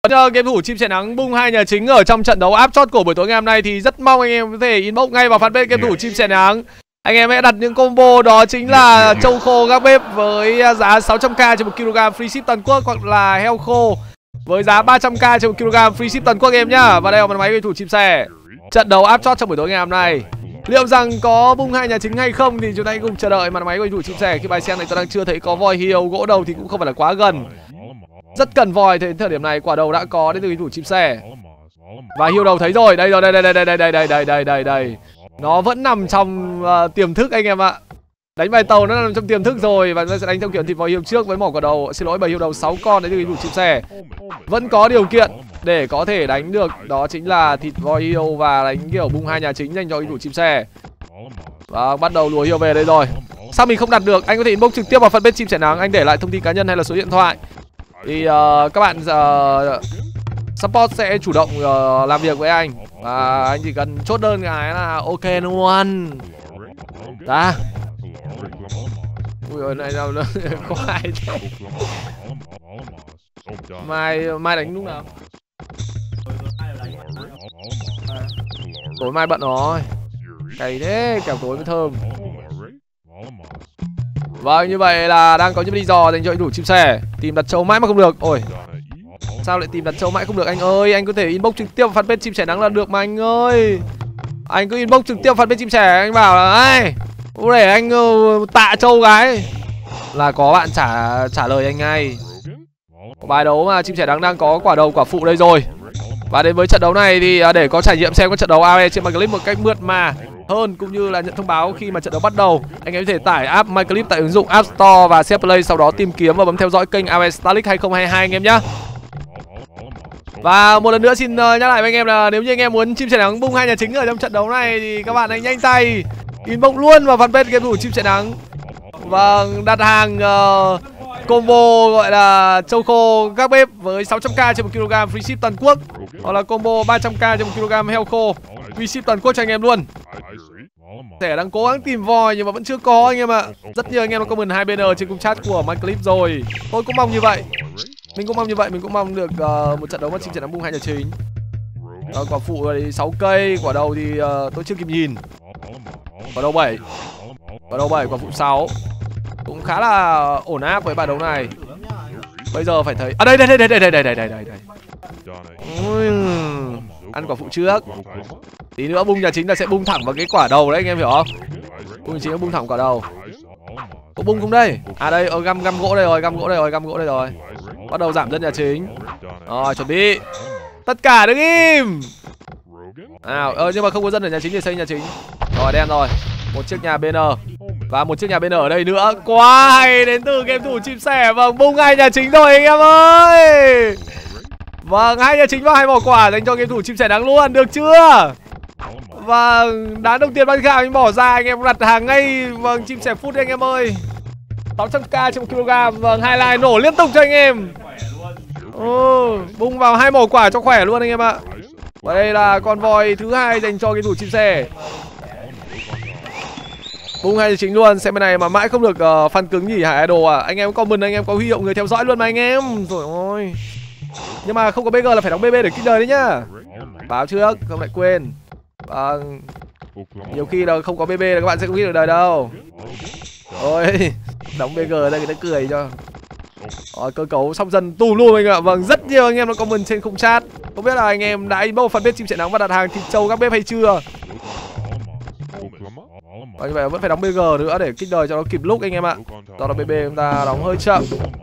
Game thủ chim sẻ nắng bung 2 nhà chính ở trong trận đấu áp chót của buổi tối ngày hôm nay thì rất mong anh em có thể inbox ngay vào fanpage game thủ chim sẻ nắng. Anh em hãy đặt những combo đó chính là trâu khô gác bếp với giá 600k cho 1kg free ship toàn quốc, hoặc là heo khô với giá 300k cho 1kg free ship toàn quốc em nhá. Và đây là một máy game thủ chim sẻ. Trận đấu áp chót trong buổi tối ngày hôm nay. Liệu rằng có bung 2 nhà chính hay không thì chúng ta hãy cùng chờ đợi màn máy game thủ chim sẻ. Khi bài xem này tôi đang chưa thấy có voi hiêu, gỗ đầu thì cũng không phải là quá gần. Rất cần voi, đến thời điểm này quả đầu đã có đến từ game thủ chim sẻ. Và hiêu đầu thấy rồi, đây rồi, đây. Nó vẫn nằm trong tiềm thức anh em ạ. Đánh bài tàu nó nằm trong tiềm thức rồi. Và nó sẽ đánh theo kiểu thịt voi hiêu trước với mỏ quả đầu. Xin lỗi, bầy hiêu đầu 6 con đến từ game thủ chim sẻ. Vẫn có điều kiện để có thể đánh được, đó chính là thịt voi hiêu và đánh kiểu bung 2 nhà chính dành cho game thủ chim sẻ. Và bắt đầu lùa hiêu về đây rồi. Sao mình không đặt được? Anh có thể inbox trực tiếp vào fanpage chim sẻ nắng, anh để lại thông tin cá nhân hay là số điện thoại. Thì các bạn support sẽ chủ động làm việc với anh. Và anh chỉ cần chốt đơn cái là ok luôn. Đã. Ui ơi, này đâu có ai thế. Mai đánh lúc nào? Tối mai bận rồi. Cày thế, kẻo tối mới thơm. Vâng, như vậy là đang có những đi dò dành cho anh thủ chim sẻ. Tìm đặt trâu mãi mà không được. Ôi, sao lại tìm đặt trâu mãi không được anh ơi? Anh có thể inbox trực tiếp vào fanpage chim sẻ nắng là được mà anh ơi. Anh cứ inbox trực tiếp vào fanpage chim sẻ, anh bảo là ai để anh tạ trâu cái là có bạn trả lời anh ngay. Bài đấu mà chim sẻ nắng đang có quả đầu quả phụ đây rồi. Và đến với trận đấu này thì để có trải nghiệm xem các trận đấu AoE trên MyClip một cách mượt mà hơn, cũng như là nhận thông báo khi mà trận đấu bắt đầu, anh em có thể tải app MyClip tại ứng dụng App Store và CH Play, sau đó tìm kiếm và bấm theo dõi kênh AoE Star League 2022 anh em nhé. Và một lần nữa xin nhắc lại với anh em là nếu như anh em muốn chim sẻ nắng bung 2 nhà chính ở trong trận đấu này thì các bạn hãy nhanh tay inbox luôn vào fanpage game thủ chim sẻ nắng và đặt hàng combo gọi là trâu khô gác bếp với 600k cho 1kg free ship toàn quốc, hoặc là combo 300k cho 1kg heo khô free ship toàn quốc cho anh em luôn. Sẻ đang cố gắng tìm voi nhưng mà vẫn chưa có anh em ạ. Rất nhiều anh em đã comment 2BN trên cung chat của MyClip rồi. Tôi cũng mong như vậy. Mình cũng mong như vậy, mình cũng mong được một trận đấu mà chim sẻ nắng bung 2 nhà chính. Quả phụ thì 6 cây, quả đầu thì tôi chưa kịp nhìn. Quả đầu 7. Quả đầu 7, quả phụ 6. Cũng khá là ổn áp với bài đấu này. Bây giờ phải thấy đây. Ăn quả phụ trước. Tí nữa bung nhà chính là sẽ bung thẳng vào cái quả đầu đấy anh em hiểu không? Bung nhà chính là bung thẳng quả đầu. Có bung không đây? À đây, găm gỗ đây rồi, găm gỗ đây rồi. Bắt đầu giảm dân nhà chính. Rồi, chuẩn bị. Tất cả đứng im. Nhưng mà không có dân ở nhà chính thì xây nhà chính. Rồi, đen rồi. Một chiếc nhà BN. Và một chiếc nhà BN ở đây nữa. Quá hay, đến từ game thủ chim sẻ. Vâng, bung 2 nhà chính rồi anh em ơi. Vâng, 2 nhà chính và 2 mỏ quả dành cho game thủ chim sẻ nắng luôn, được chưa? Vâng, đá đồng tiền ban khảo anh bỏ ra, anh em đặt hàng ngay. Vâng, chim sẻ food anh em ơi. 600k cho 1kg. Vâng, highlight nổ liên tục cho anh em. Bung vào 2 mỏ quả cho khỏe luôn anh em ạ. Và đây là con voi thứ 2 dành cho game thủ chim sẻ. Bung 2 chính luôn, xem bên này mà mãi không được fan cứng nhỉ Hải Idol à. Anh em comment, anh em có huy hiệu người theo dõi luôn mà anh em. Rồi ôi. Nhưng mà không có BG là phải đóng BB để kích đời đấy nhá. Báo trước, không lại quên. Vâng. Nhiều khi là không có BB là các bạn sẽ không kích được đời đâu. Ôi, đóng BG đây người ta cười cho. Cơ cấu xong dần tù luôn anh ạ. Vâng, rất nhiều anh em đã comment trên khung chat. Không biết là anh em đã inbox fanpage chim sẻ nắng và đặt hàng thịt trâu gác bếp hay chưa. Như vậy vẫn phải đóng BG nữa để kích đời cho nó kịp lúc anh em ạ. Do đó BB chúng ta đóng hơi chậm.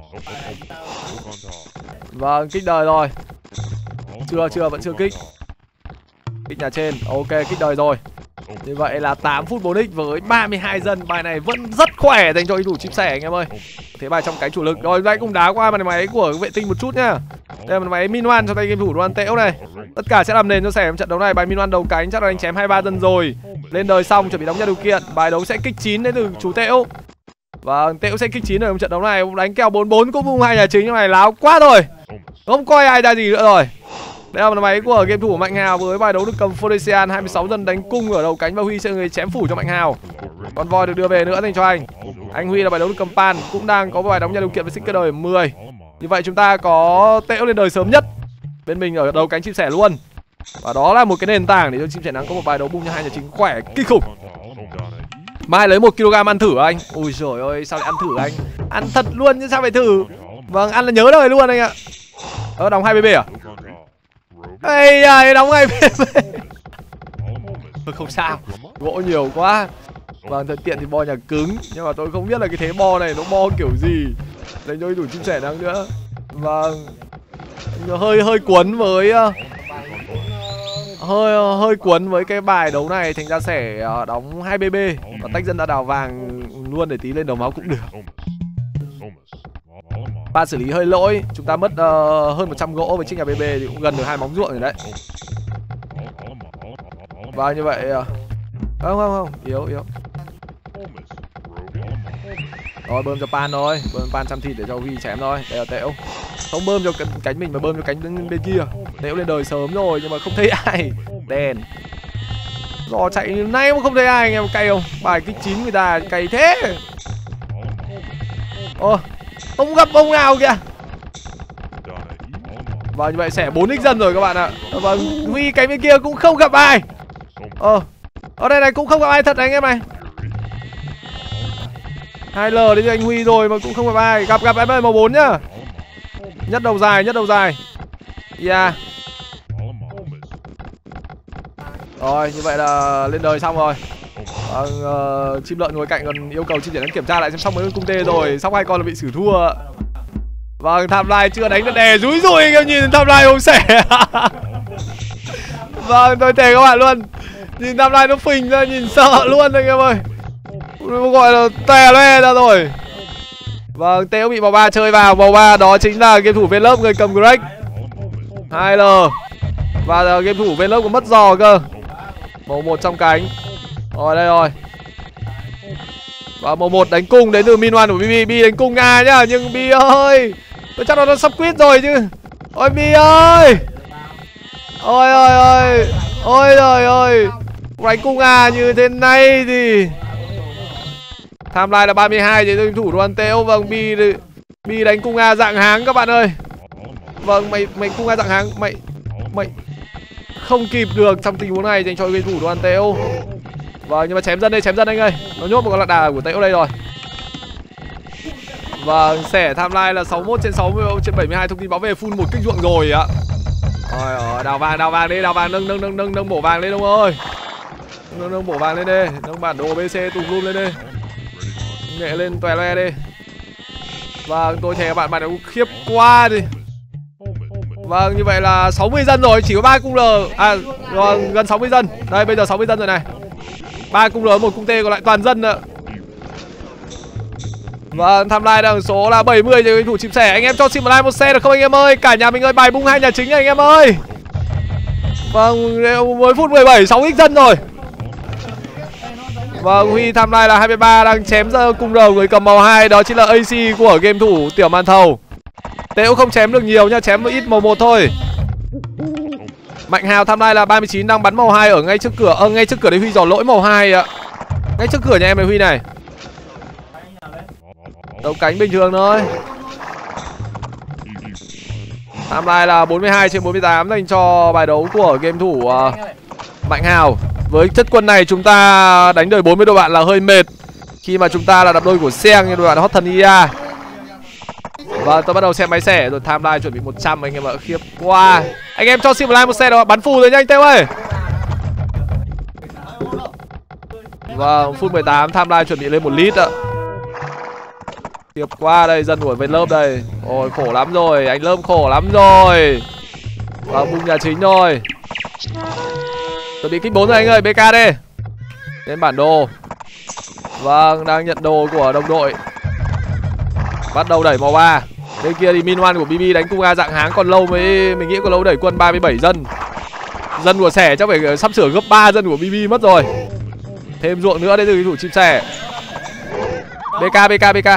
Vâng, kích đời rồi. Vẫn chưa kích. Kích nhà trên, ok, kích đời rồi. Như vậy là 8 phút 4x với 32 dân. Bài này vẫn rất khỏe dành cho ý thủ chim sẻ anh em ơi. Thế bài trong cái chủ lực. Rồi đây cũng đá qua màn máy của vệ tinh một chút nhá. Đây là màn máy Min1 cho tay game thủ Đoan Tễu này. Tất cả sẽ làm nền cho sẻ trong trận đấu này. Bài Min1 đầu cánh chắc là đánh chém 23 dân rồi. Lên đời xong chuẩn bị đóng ra điều kiện. Bài đấu sẽ kích 9 đến từ chú Tễu. Và Tễu sẽ kích 9 ở trong trận đấu này. Đánh kèo 44 cũng bung 2 nhà chính, này láo quá rồi. Không coi ai ra gì nữa rồi. Đây là màn máy của game thủ Mạnh Hào với bài đấu được cầm Fodesian 26 dân đánh cung ở đầu cánh và Huy sẽ người chém phủ cho Mạnh Hào. Con voi được đưa về nữa dành cho anh. Anh Huy là bài đấu được cầm pan, cũng đang có bài đóng nhà điều kiện với xích cơ đời 10. Như vậy chúng ta có Tễu lên đời sớm nhất. Bên mình ở đầu cánh chim sẻ luôn. Và đó là một cái nền tảng để cho chim sẻ nắng có một bài đấu bung cho hai nhà chính khỏe kinh khủng. Mai lấy 1 kg ăn thử anh. Ui giời ơi, sao lại ăn thử anh? Ăn thật luôn chứ sao phải thử. Vâng, ăn là nhớ đời luôn anh ạ. Đóng 2 BB à? Ây da, đóng 2 BB. Không sao, gỗ nhiều quá. Vâng, thật tiện thì bo nhà cứng. Nhưng mà tôi không biết là cái thế bo này nó bo kiểu gì. Lấy cho đủ chim sẻ nắng nữa. Vâng, hơi cuốn với hơi cuốn với cái bài đấu này, thành ra sẽ đóng 2 BB và tách dân ra đào vàng luôn để tí lên đầu máu cũng được. Ba xử lý hơi lỗi, chúng ta mất hơn 100 gỗ với chiếc nhà BB thì cũng gần được 2 móng ruộng rồi đấy. Và như vậy không, yếu. Rồi bơm cho Pan thôi, bơm Pan trăm thịt để cho Huy chém thôi. Đây là Tễu. Không bơm cho cánh mình mà bơm cho cánh bên kia. Tễu lên đời sớm rồi nhưng mà không thấy ai. Đèn. Rồi chạy nay mà không thấy ai, anh em cay không? Bài kích 9 người ta cay thế. Không gặp ông nào kìa. Và như vậy sẽ 4x dân rồi các bạn ạ. Vâng, Huy cánh bên kia cũng không gặp ai. Ở đây này cũng không gặp ai thật anh em này. 2L đến cho anh Huy rồi mà cũng không gặp ai. Gặp em ơi, màu 4 nhá. Nhất đầu dài. Yeah. Rồi, như vậy là lên đời xong rồi. Chim lợn ngồi cạnh còn yêu cầu chim sẻ kiểm tra lại xem xong mấy con cung tê rồi. Xong 2 con là bị xử thua. Vâng, timeline chưa đánh được đè rúi rồi anh em nhìn timeline ông sẻ. Vâng, tôi thề các bạn luôn. Nhìn timeline nó phình ra nhìn sợ luôn anh em ơi. Gọi là tè loe ra rồi. Vâng, Tễu bị màu 3 chơi vào. Màu 3 đó chính là game thủ Vlog người cầm Greg 2L. Và game thủ Vlog còn mất giò cơ. Màu 1 trong cánh. Rồi đây rồi. Và màu 1 đánh cung đến từ Min1 của BB. B đánh cung A nhá. Nhưng B ơi, tôi chắc nó sắp quit rồi chứ. Ôi B ơi. Ôi trời ơi. Đánh cung A như thế này thì timeline là 32 thì game thủ Đoàn Tễu. Vâng, B đánh cung A dạng háng các bạn ơi. Vâng, mày cung A dạng háng. Mày không kịp được trong tình huống này dành cho game thủ Đoàn Tễu. Vâng, nhưng mà chém dân anh ơi. Nó nhốt một con lạc đà của Tễu đây rồi. Vâng, sẻ timeline là 61/60/72. Thông tin báo về full 1 kích ruộng rồi ạ. Rồi, đào vàng đi, nâng bổ vàng lên ông ơi. Nâng bổ vàng lên đi, nâng bản đồ BC tùm lum lên đi. Nghệ lên tòe loe đi. Vâng, tôi thề bạn đấu khiếp quá đi. Vâng, như vậy là 60 dân rồi, chỉ có 3 cung L. Rồi, gần 60 dân. Đây, bây giờ 60 dân rồi này. 3 cung L, 1 cung T còn lại toàn dân nữa. Vâng, timeline đang số là 70 cho thủ chim sẻ. Anh em cho Simline một xe được không anh em ơi? Cả nhà mình ơi, bài bung hai nhà chính anh em ơi. Vâng, mới phút 17, 6x dân rồi. Vâng, Huy timeline là 23 đang chém ra cung đầu người cầm màu 2, đó chính là AC của game thủ Tiểu Màn Thầu. Tễu không chém được nhiều nha, chém một ít màu 1 thôi. Mạnh Hào timeline là 39 đang bắn màu 2 ở ngay trước cửa. Ngay trước cửa đấy Huy dò lỗi màu 2 ạ. Ngay trước cửa nhà em này Huy này. Đấu cánh bình thường thôi. Timeline là 42/48 dành cho bài đấu của game thủ Mạnh Hào. Với chất quân này chúng ta đánh đời 40 đội bạn là hơi mệt, khi mà chúng ta là đập đôi của Seng như đội bạn Hot Thần IA. Và tôi bắt đầu xem máy xẻ rồi, timeline chuẩn bị 100 anh em ạ, khiếp quá. Anh em cho Simline một xe đâu, bắn phù rồi nha anh Têu ơi. Vâng, phút 18 timeline chuẩn bị lên 1 lít ạ. Tiếp qua đây, dân của bên lớp đây. Ôi khổ lắm rồi, anh Lớp khổ lắm rồi. Và bung nhà chính rồi. Tôi bị kích 4 rồi anh ơi, BK đi. Lên bản đồ. Vâng, đang nhận đồ của đồng đội. Bắt đầu đẩy màu 3. Bên kia thì Min1 của BB đánh cung A dạng háng còn lâu mới, mình nghĩ còn lâu đẩy quân 37 dân. Dân của sẻ chắc phải sắp sửa gấp 3 dân của BB mất rồi. Thêm ruộng nữa đến từ thủ chim sẻ. BK.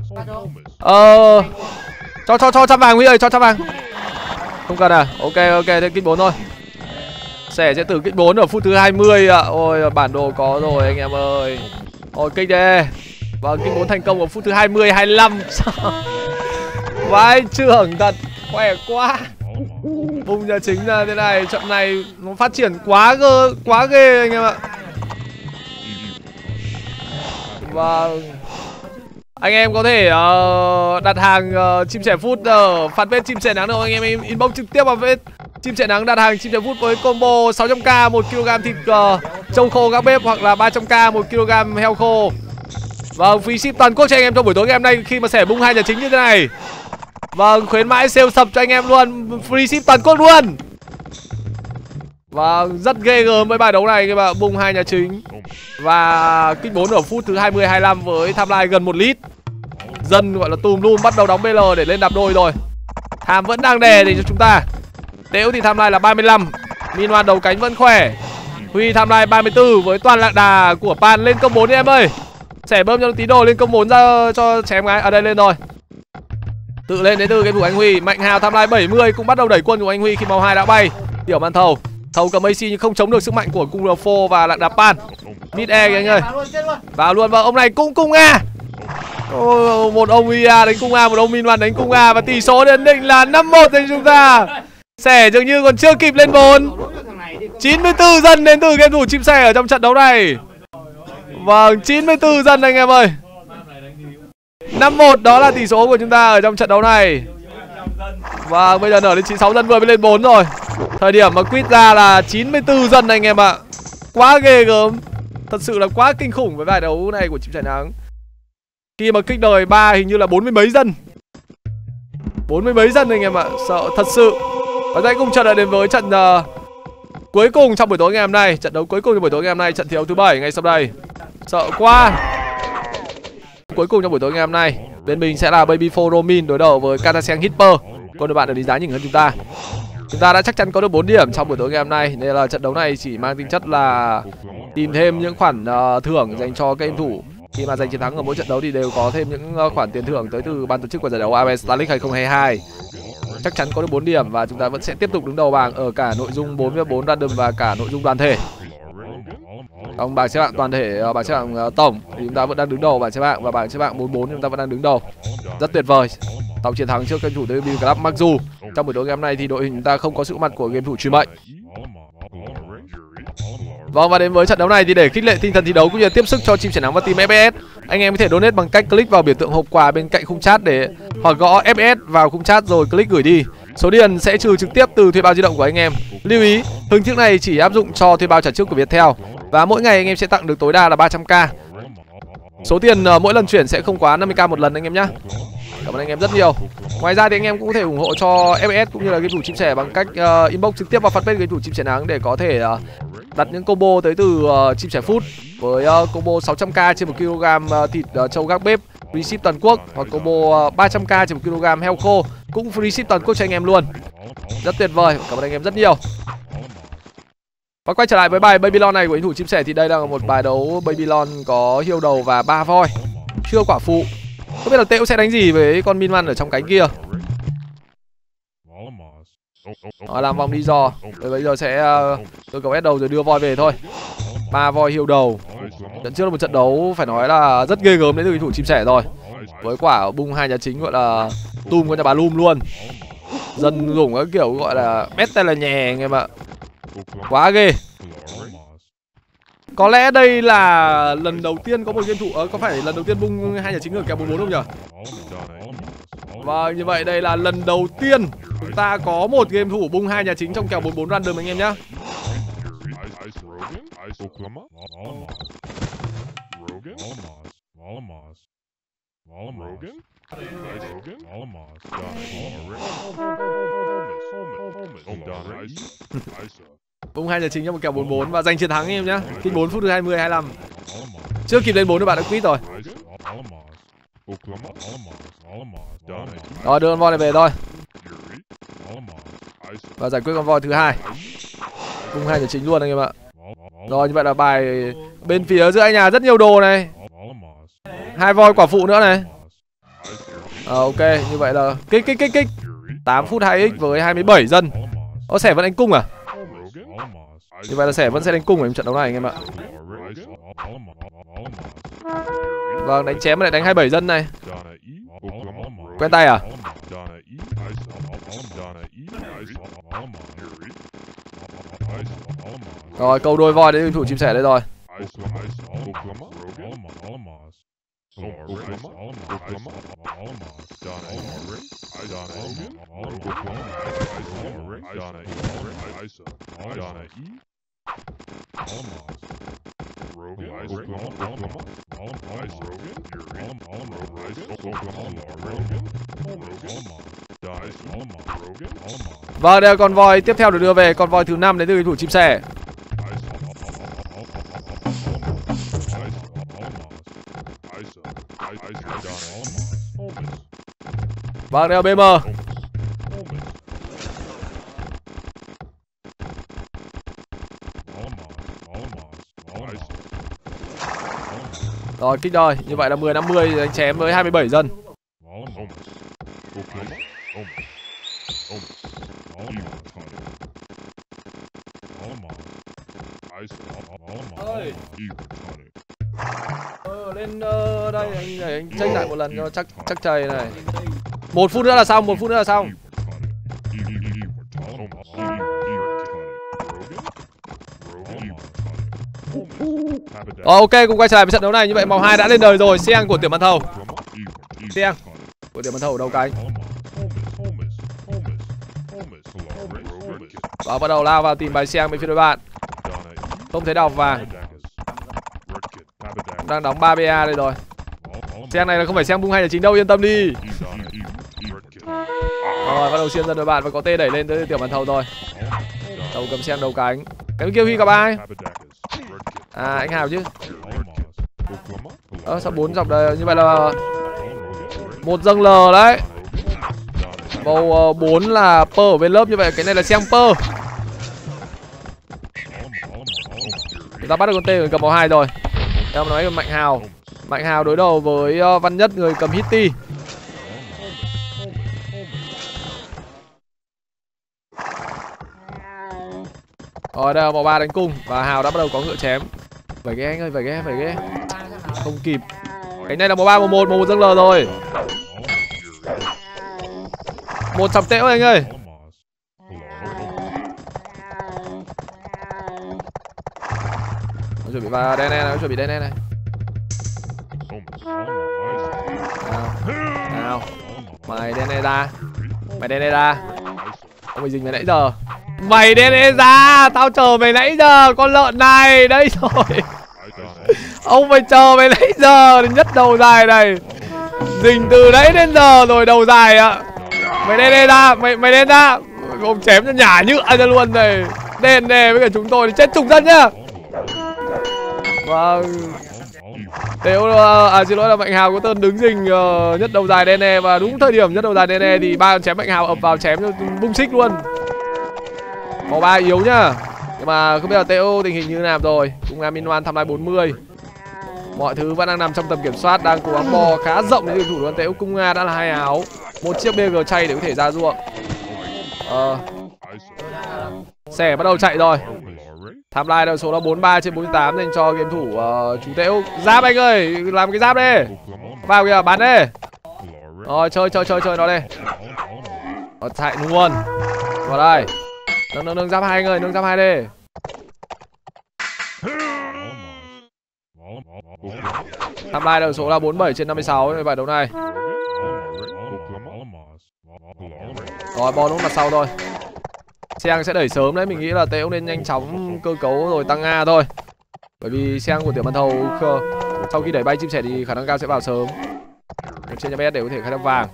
Cho trăm vàng Huy ơi, cho trăm vàng. Không cần à? Ok, thêm kích 4 thôi. Sẻ sẽ từ kích 4 ở phút thứ 20 ạ. Ôi, bản đồ có rồi anh em ơi. Ôi, kích đi. Vâng, kích 4 thành công ở phút thứ 20, 25. Vai trưởng thật, khỏe quá. Bung nhà chính ra thế này, trận này nó phát triển quá ghê anh em ạ. Vâng. Anh em có thể đặt hàng chim sẻ food ở fanpage chim sẻ nắng đâu. Anh em inbox trực tiếp vào fanpage chim sẻ nắng đặt hàng chim sẻ food với combo 600k 1 kg thịt trâu khô các bếp hoặc là 300k 1 kg heo khô. Vâng, free ship toàn quốc cho anh em trong buổi tối ngày hôm nay khi mà sẻ bung 2 nhà chính như thế này. Vâng, khuyến mãi sale sập cho anh em luôn, free ship toàn quốc luôn. Vâng, rất ghê gớm với bài đấu này các bạn, bung 2 nhà chính và kích 4 ở phút thứ 20-25 với timeline gần 1 lít. Dân gọi là tùm lum bắt đầu đóng BL để lên đạp đôi rồi. Tham vẫn đang đè để cho chúng ta. Tễu thì timeline là 35. Minwan đầu cánh vẫn khỏe. Huy timeline 34 với toàn lạc đà của Pan lên công 4 đi em ơi. Xẻ bơm cho tí đồ lên công 4 ra cho chém gái. Ở đây lên rồi. Tự lên đến từ game thủ anh Huy. Mạnh Hào timeline 70 cũng bắt đầu đẩy quân của anh Huy khi màu 2 đã bay. Tiểu Man Thầu. Thầu cầm AC nhưng không chống được sức mạnh của cung R4 và lạc đà Pan. Mid E kìa anh ơi. Vào luôn và ông này cũng cung A. Một ông IA đánh cung A, một ông Minwan đánh cung A và tỷ số nhận định là 5-1 cho chúng ta. Sẻ dường như còn chưa kịp lên 4. 94 dân đến từ game thủ chim sẻ ở trong trận đấu này. Vâng, 94 dân anh em ơi. 5-1 đó là tỷ số của chúng ta ở trong trận đấu này. Và bây giờ nở lên 96 dân vừa mới lên 4 rồi. Thời điểm mà quit ra là 94 dân anh em ạ. Quá ghê gớm. Thật sự là quá kinh khủng với bài đấu này của chim sẻ nắng. Khi mà kích đời 3 hình như là 40 mấy dân. 40 mấy dân anh em ạ. Sợ thật sự. Và hãy cùng chờ đợi đến với trận cuối cùng trong buổi tối ngày hôm nay. Trận đấu cuối cùng trong buổi tối ngày hôm nay. Trận thi đấu thứ 7 ngay sau đây. Sợ quá. Cuối cùng trong buổi tối ngày hôm nay, bên mình sẽ là Baby Four Romin đối đầu với Kataseng Hipper. Còn bạn được đánh giá nhỉnh hơn chúng ta. Chúng ta đã chắc chắn có được 4 điểm trong buổi tối ngày hôm nay. Nên là trận đấu này chỉ mang tính chất là tìm thêm những khoản thưởng dành cho các game thủ. Khi mà giành chiến thắng ở mỗi trận đấu thì đều có thêm những khoản tiền thưởng tới từ ban tổ chức của giải đấu AFF Star League 2022. Chắc chắn có được 4 điểm và chúng ta vẫn sẽ tiếp tục đứng đầu bảng ở cả nội dung 4v4 random và cả nội dung đoàn thể. Trong bảng xếp hạng toàn thể, bảng xếp hạng tổng thì chúng ta vẫn đang đứng đầu bảng xếp hạng và bảng xếp hạng 44 chúng ta vẫn đang đứng đầu. Rất tuyệt vời. Tổng chiến thắng trước game thủ TVB Club, mặc dù trong buổi tối ngày hôm nay thì đội hình chúng ta không có sự mặt của game thủ Truy Mệnh. Vâng, và đến với trận đấu này thì để khích lệ tinh thần thi đấu cũng như là tiếp sức cho chim sẻ nắng và team FS, anh em có thể donate bằng cách click vào biểu tượng hộp quà bên cạnh khung chat để hoặc gõ FS vào khung chat rồi click gửi đi. Số tiền sẽ trừ trực tiếp từ thuê bao di động của anh em. Lưu ý, hình thức này chỉ áp dụng cho thuê bao trả trước của Viettel và mỗi ngày anh em sẽ tặng được tối đa là 300k. Số tiền mỗi lần chuyển sẽ không quá 50k một lần anh em nhé. Cảm ơn anh em rất nhiều. Ngoài ra thì anh em cũng có thể ủng hộ cho FS cũng như là game thủ chim sẻ bằng cách inbox trực tiếp vào fanpage game thủ chim sẻ nắng để có thể đặt những combo tới từ chim sẻ food với combo 600k trên 1 kg thịt trâu gác bếp free ship toàn quốc, hoặc combo 300k trên 1 kg heo khô cũng free ship toàn quốc cho anh em luôn. Rất tuyệt vời. Cảm ơn anh em rất nhiều. Và quay trở lại với bài Babylon này của game thủ chim sẻ thì đây là một bài đấu Babylon có hiêu đầu và 3 voi, chưa quả phụ. Không biết là Tễu sẽ đánh gì với con Minwan ở trong cánh kia. Làm vòng đi dò. Bây giờ sẽ tôi cầu S đầu rồi đưa voi về thôi. 3 voi hiêu đầu. Trận trước là một trận đấu phải nói là rất ghê gớm đến từ game thủ chim sẻ rồi. Với quả bung 2 nhà chính gọi là tum con nhà bà Lum luôn. Dân dùng cái kiểu gọi là mét tay là nhè anh em ạ. Quá ghê. Có lẽ đây là lần đầu tiên có một game thủ có phải lần đầu tiên bung 2 nhà chính ở kèo 44 không nhỉ? Và như vậy đây là lần đầu tiên chúng ta có một game thủ bung 2 nhà chính trong kèo 44 random anh em nhé. Bung 2 nhà chính trong một kèo 44 và giành chiến thắng anh em nhé. Khi 4 phút thứ 20-25. Chưa kịp lên 4 thì bạn đã quit rồi. Rồi đưa con voi này về thôi. Và giải quyết con voi thứ 2. Bung 2 nhà chính luôn anh em ạ. Rồi như vậy là bài bên phía giữa anh nhà rất nhiều đồ này. 2 voi quả phụ nữa này. Ok, như vậy là kích 8 phút 2x với 27 dân. Sẻ vẫn đánh cung à? Như vậy là Sẻ vẫn sẽ đánh cung ở trong trận đấu này anh em ạ. Vâng, đánh chém lại đánh 27 dân này. Quen tay à? Rồi câu đuôi voi đến game thủ chim sẻ đây rồi. Vâng, đây là con voi tiếp theo được đưa về, con voi thứ 5 đến từ game thủ chim sẻ. Vâng, đây là BM. Rồi kích rồi, như vậy là 10-50 đánh chém với 27 dân. Lên đây anh check lại một lần cho chắc chày này. 1 phút nữa là xong, 1 phút nữa là xong. Ok, cùng quay trở lại với trận đấu này. Như vậy màu 2 đã lên đời rồi. Xiang của Tiểu Màn Thầu. Xiang của Tiểu Màn Thầu đầu cánh. Và bắt đầu lao vào tìm bài Xiang bên phía đối bạn. Không thấy đọc vàng. Đang đóng 3 BA đây rồi. Xiang này là không phải Xiang bung hay là chính đâu, yên tâm đi. Rồi bắt đầu xiên ra đối bạn và có T đẩy lên tới Tiểu Màn Thầu rồi. Thầu cầm Xiang đầu cánh. Cái kia Huy gặp ai? À anh Hào chứ. Sao 4 dọc đây, như vậy là một dâng L đấy. Màu 4 là Pơ ở bên lớp, như vậy cái này là Xiang Pơ. Người ta bắt được con T người cầm màu 2 rồi. Theo nói là Mạnh Hào. Mạnh Hào đối đầu với Văn Nhất người cầm Hitty. Rồi đây là màu 3 đánh cung và Hào đã bắt đầu có ngựa chém. Phải ghé anh ơi, phải ghé. Không kịp. Cái này là màu 3 màu 1 dâng L rồi. 1 sọc tễu anh ơi. Nó chuẩn bị vào đen này, nó chuẩn bị đen này. Nào. Mày đen này ra. Mày dình mày nãy giờ. Mày đen này ra, tao chờ mày nãy giờ con lợn này, đây rồi. Ông phải chờ mày nãy giờ đến nhất đầu dài này. Dình từ nãy đến giờ rồi đầu dài ạ. Mày đen này ra, mày đen ra. Ông chém cho nhả nhựa ra luôn này. Đen nè với cả chúng tôi thì chết trùng dân nhá. Vâng. Nếu xin lỗi là Mạnh Hào có tên đứng dình nhất đầu dài đen nè. Và đúng thời điểm nhất đầu dài đen nè thì 3 con chém Mạnh Hào ập vào chém cho bung xích luôn. Màu 3 yếu nhá. Nhưng mà không biết là TO tình hình như nào rồi. Cùng Amin One tham lai 40. Mọi thứ vẫn đang nằm trong tầm kiểm soát. Đang cố gắng bò khá rộng để thủ đoàn TO. Cung Nga đã là 2 áo. Một chiếc BG chay để có thể ra ruộng. Xẻ bắt đầu chạy rồi. Tham lai đầu số là 43/48 dành cho game thủ chú TO. Giáp anh ơi, làm cái giáp đi. Vào kìa, bắn đi. Rồi chơi nó đây. Nó chạy luôn. Vào đây. Nâng giáp 2 anh ơi, nâng giáp 2 đi. Tham lai đầu số là 47/56 bài đấu này. Rồi bò đúng mặt sau thôi. Xiang sẽ đẩy sớm đấy, mình nghĩ là Tễu nên nhanh chóng cơ cấu rồi tăng A thôi. Bởi vì Xiang của Tiểu Màn Thầu sau khi đẩy bay chim sẻ thì khả năng cao sẽ vào sớm. Trên nhà bé để có thể khai thác vàng.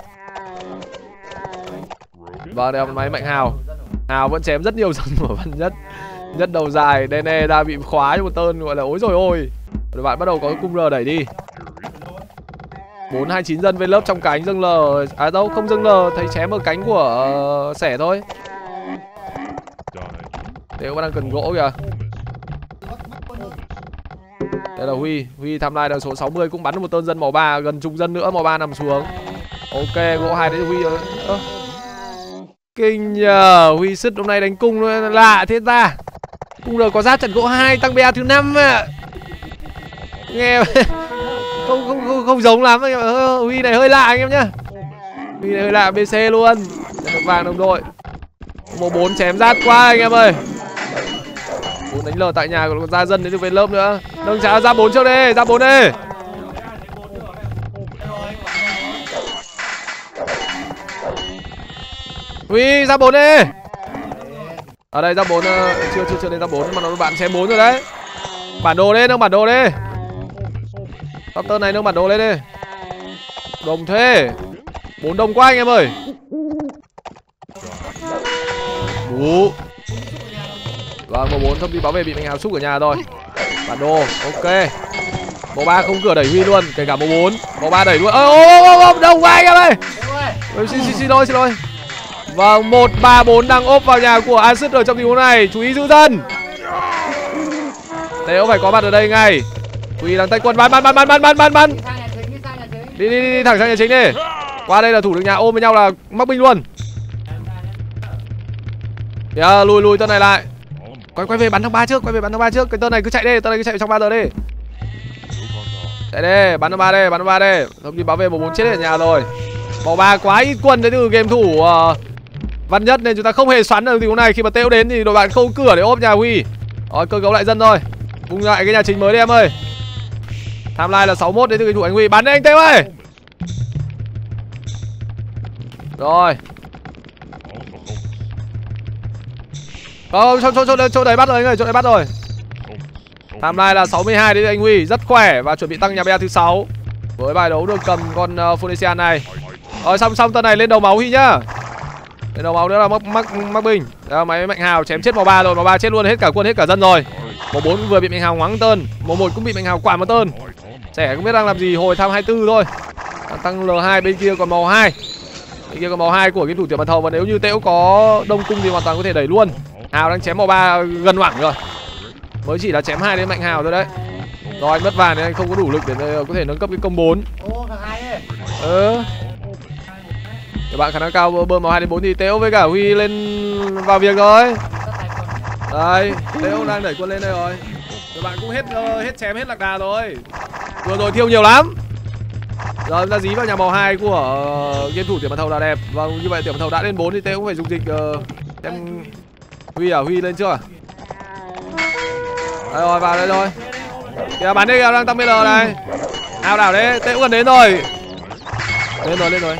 Vâng, đây là máy Mạnh Hào. Hào vẫn chém rất nhiều dân của Văn Nhất. Nhất đầu dài, Dene đã bị khóa cho một tơn gọi là ối rồi ôi. Rồi bạn bắt đầu có cung R đẩy đi. 429 dân bên lớp trong cánh dâng L. À đâu, không dâng L, thấy chém ở cánh của sẻ thôi. Tễu đang cần gỗ kìa. Đây là Huy tham lai đầu số 60 cũng bắn được một tơn dân màu 3, gần chục dân nữa, màu 3 nằm xuống. Ok, gỗ 2 đấy Huy rồi. Kinh nhờ, Huy sứt hôm nay đánh cung lạ thế ta. Cung rồi có giáp trận gỗ 2 tăng BA thứ 5 ạ. Nghe không giống lắm, Huy này hơi lạ anh em nhá. Huy này hơi lạ BC luôn. Được vàng đồng đội. Combo 4 chém rát quá anh em ơi. 4 đánh lờ tại nhà còn ra dân đến được về lớp nữa. Nâng trả ra 4 trước đi, ra 4 đi. Huy ra 4 đi. Ở đây ra 4 chưa lên ra 4 mà nó bạn chém 4 rồi đấy. Bản đồ đi, nâng bản đồ đi. Top này nâng bản đồ lên đi. Đồng thế. 4 đồng quá anh em ơi. Đủ. Vâng, bộ 4 thông tin bảo vệ bị Mạnh Hào xúc ở nhà rồi. Bản đồ, ok. Bộ 3 không cửa đẩy Huy luôn, kể cả bộ 4. Bộ 3 đẩy luôn. Ơ đông quá anh em ơi. Xin lỗi. Vâng, 1-3-4 đang ốp vào nhà của Acid ở trong tình huống này. Chú ý giữ dân. Tếu phải có mặt ở đây ngay. Huy đang tay quân bắn. Đi thẳng sang nhà chính đi. Qua đây là thủ được nhà ôm với nhau là mắc binh luôn. Yeah, lùi tên này lại. Quay về bắn thằng 3 trước, Cái tên này cứ chạy đi, trong 3 giờ đi. Chạy đi, bắn thằng 3 đi. Thông tin bảo vệ bộ 4 chết ở nhà rồi. Bộ 3 quá ít quân đấy từ game thủ Văn Nhất nên chúng ta không hề xoắn ở tình huống này. Khi mà Tếu đến thì đội bạn không cửa để ốp nhà Huy. Rồi cơ cấu lại dân thôi. Bung lại cái nhà chính mới đi em ơi. Timeline là 61 đến từ game thủ anh Huy. Bắn đi anh Tếu ơi. Rồi. Chỗ đấy bắt rồi anh ơi, chỗ đấy bắt rồi. Timeline là 62 đến từ anh Huy, rất khỏe và chuẩn bị tăng nhà BA thứ 6. Với bài đấu được cầm con Phoenician này. Rồi xong tần này lên đầu máu Huy nhá. Lên đầu máu nữa là mắc binh. Đó, máy Mạnh Hào chém chết màu 3 rồi, màu 3 chết luôn, hết cả quân hết cả dân rồi. Màu 4 vừa bị Mạnh Hào ngoắng tơn, màu 1 cũng bị Mạnh Hào quả một tơn. Trẻ không biết đang làm gì, hồi thăm 24 thôi. Tăng L2 bên kia còn màu 2. Bên kia còn màu 2 của cái thủ tiểu bàn thầu, và nếu như Tễu có đông cung thì hoàn toàn có thể đẩy luôn. Hào đang chém màu 3 gần hoảng rồi. Mới chỉ là chém 2 đến Mạnh Hào thôi đấy. Rồi anh mất vàng nên anh không có đủ lực để có thể nâng cấp cái công 4. Các bạn khả năng cao bơm màu 2 đến 4 thì Tễu với cả Huy lên vào việc rồi. Đây, Tễu đang đẩy quân lên đây rồi. Các bạn cũng hết chém hết lạc đà rồi. Vừa rồi thiêu nhiều lắm. Giờ ra dí vào nhà màu 2 của game thủ tiểu bàn thầu là đẹp. Và như vậy tiểu bàn thầu đã lên 4 thì Tễu cũng phải dùng dịch xem Huy lên chưa? Đây rồi, vào đây rồi. Kìa bắn đi, đang tăng BL này. Ao đảo đấy, Tễu gần đến rồi. Lên rồi.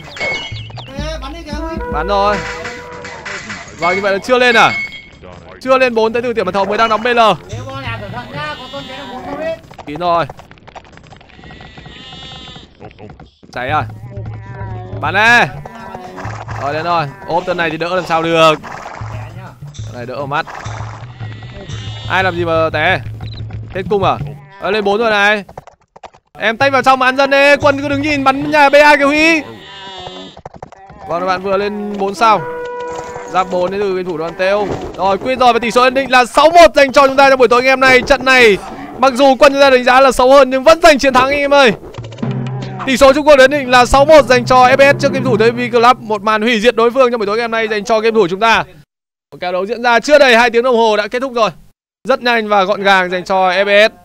Bắn rồi. Vâng, như vậy là chưa lên à? Chưa lên 4 tới từ tiểu bàn thầu mới đang đóng BL. Kín rồi. Cháy rồi. Bắn đi. Rồi đến rồi. Ôm tên này thì đỡ làm sao được. Tên này đỡ ở mắt. Ai làm gì mà té. Hết cung à? Lên 4 rồi này. Em tách vào trong mà ăn dân đi. Quân cứ đứng nhìn bắn nhà BA kìa Huy. Vâng, các bạn vừa lên 4 sao. Giáp 4 đến từ game thủ đoàn Têu. Rồi quyết rồi, và tỷ số ấn định là 6-1 dành cho chúng ta trong buổi tối ngày hôm nay. Trận này mặc dù quân chúng ta đánh giá là xấu hơn nhưng vẫn giành chiến thắng anh em ơi. Tỷ số chung cuộc ấn định là 6-1 dành cho FPS trước game thủ TP Club. Một màn hủy diệt đối phương trong buổi tối ngày hôm nay dành cho game thủ chúng ta. Một kèo đấu diễn ra chưa đầy 2 tiếng đồng hồ đã kết thúc rồi. Rất nhanh và gọn gàng dành cho FPS.